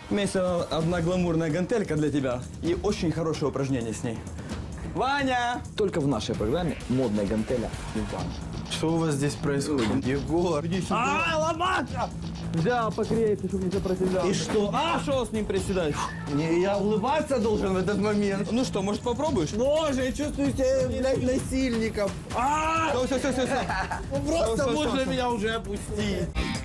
У меня есть одна гламурная гантелька для тебя и очень хорошее упражнение с ней. Ваня! Только в нашей программе модная гантеля не важна. Что у вас здесь происходит? Егор, иди сюда. ломаться! Взял покрепче, чтобы не сопротивлялся. И что? Шо с ним приседать? Не, я улыбаться должен в этот момент. Ну что, может попробуешь? Боже, я чувствую себя, блядь, насильником. Все. Просто Всё, можно всё. меня уже опустить.